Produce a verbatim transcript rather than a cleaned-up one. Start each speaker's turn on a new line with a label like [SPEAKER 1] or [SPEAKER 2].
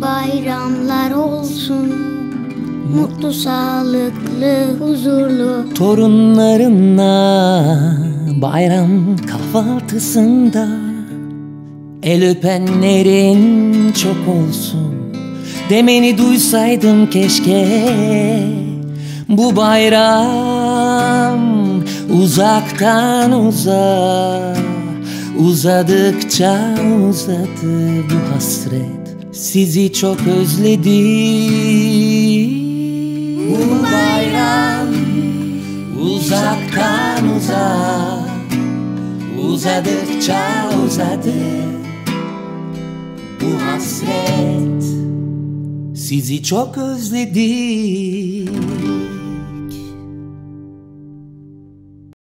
[SPEAKER 1] bayramlar olsun. Mutlu, sağlıklı, huzurlu
[SPEAKER 2] torunlarınla bayram kahvaltısında el öpenlerin çok olsun. Demeni duysaydım keşke. Bu bayram uzaktan uzağa, uzadıkça uzadı bu hasret. Sizi çok özledim. Bu bayram uzaktan uzağa, uzadıkça uzadı bu hasret. Sizi çok özledim.